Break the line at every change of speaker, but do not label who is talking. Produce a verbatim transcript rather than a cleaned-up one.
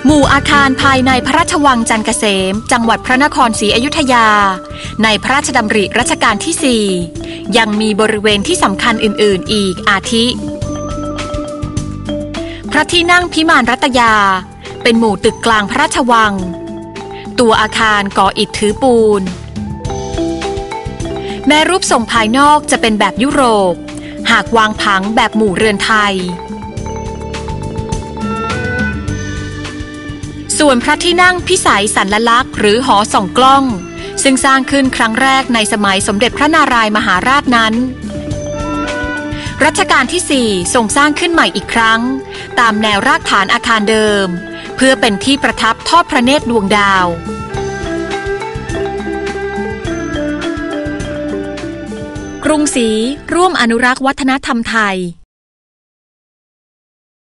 หมู่อาคารภายในพระราชวังจันทร์เกษมจังหวัดพระนครศรีอยุธยาในพระราชดำริรัชกาลที่ สี่ยังมีบริเวณที่สำคัญอื่นๆอีกอาทิพระที่นั่งพิมานรัตยาเป็นหมู่ตึกกลางพระราชวังตัวอาคารก่ออิฐถือปูนแม้รูปทรงภายนอกจะเป็นแบบยุโรปหากวางผังแบบหมู่เรือนไทยส่วนพระที่นั่งพิสัยสัญลักษณ์หรือหอส่องกล้องซึ่งสร้างขึ้นครั้งแรกในสมัยสมเด็จพระนารายมหาราชนั้นรัชกาลที่ สี่ทรงสร้างขึ้นใหม่อีกครั้งตามแนวรากฐานอาคารเดิมเพื่อเป็นที่ประทับทอดพระเนตรดวงดาวกรุงศรีร่วมอนุรักษ์วัฒนธรรมไทย